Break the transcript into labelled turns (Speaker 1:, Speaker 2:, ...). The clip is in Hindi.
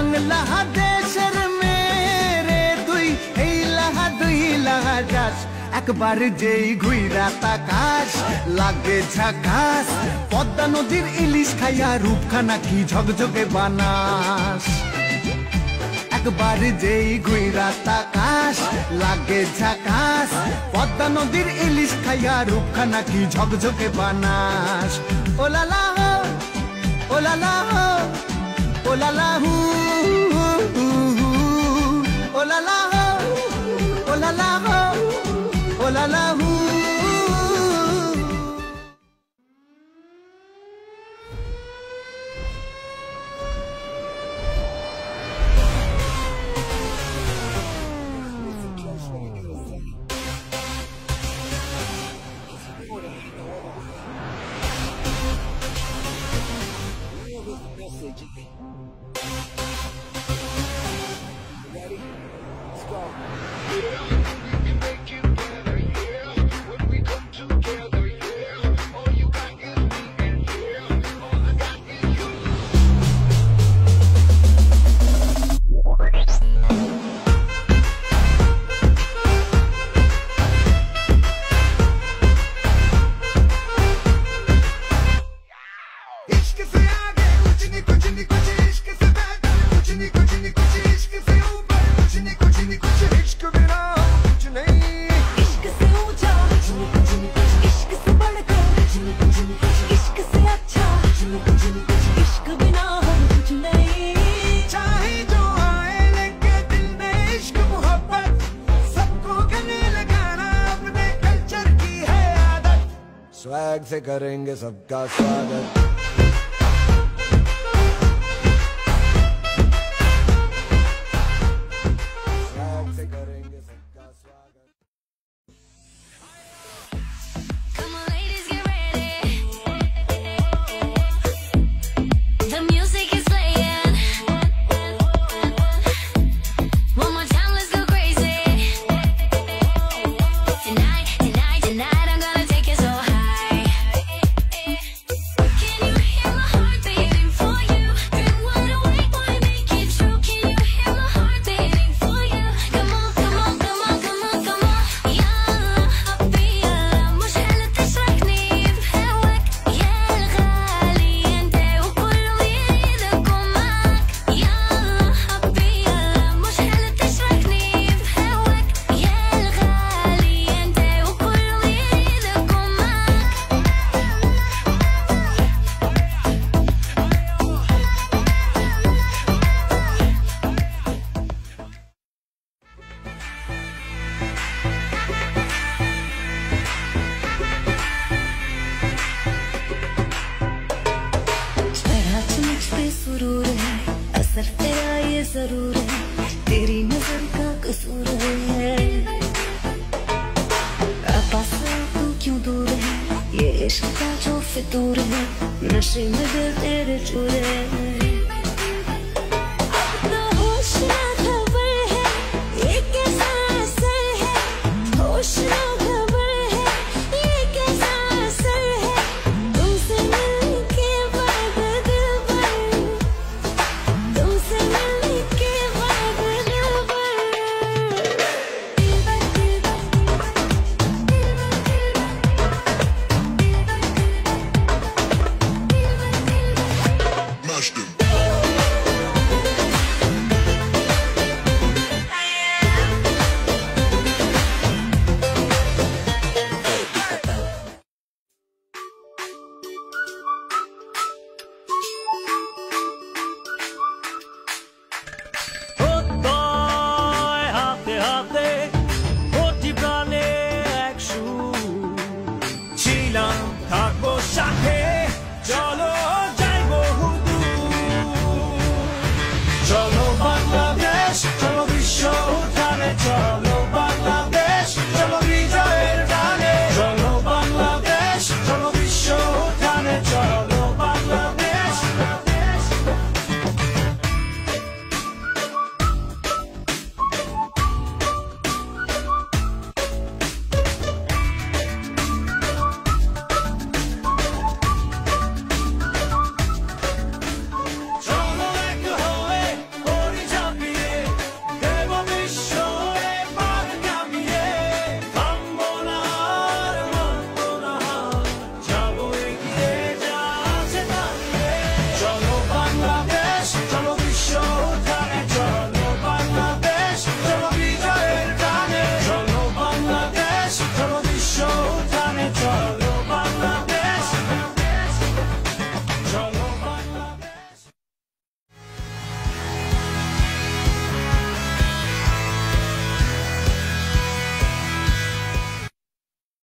Speaker 1: বাংলাদেশের মেরে তুই এই লাহা দুই লাহা যাস একবার যেই ঘুইরা তাকাস লাগে ঝাকাস পদ্মা নদীর ইলিশ খাইয়া রূপখানা কি ঝকঝকে বানাস একবার যেই ঘুইরা তাকাস লাগে ঝাকাস পদ্মা নদীর ইলিশ খাইয়া রূপখানা কি ঝকঝকে বানাস ওলালা ওলালা ওলালা হু ওলালা ওলালা ওলালা হু
Speaker 2: स्वैग से करेंगे सबका स्वागत स्वैग से करेंगे सबका स्वागत
Speaker 3: Come on ladies, get ready. The music is playing. One more time, let's go crazy. Tonight, tonight, tonight, I'm gonna take it so high. Can you hear my heart beating for you? Been wide awake, why make it true? Can you hear my heart beating for you? Come on, come on, come on, come on, come on. يلا حبيبي مش حلو تشركني بهواك يا الغالي انت وكله يريدكم معاك. يلا حبيبي مش حلو تشركني بهواك يا الغالي انت وكله يريدكم शराब मुझ पे सुरूर है असर तेरा ये जरूर है तेरी नजर का कसूर है पास तू क्यों दूर है ये इश्क का जो फितूर है नशे में दिल तेरे चूर है अब तो होश ना खबर है ये कैसा असर है होश ना खबर है ये कैसा असर है तुमसे मिलके बाद दिल भर तुमसे मिलके बाद दिल भर
Speaker 4: হাতে হাতে প্রতি প্রাণে এক সুর ছিলাম থাকবো সাথে চলো যাইবো হুদূর চলো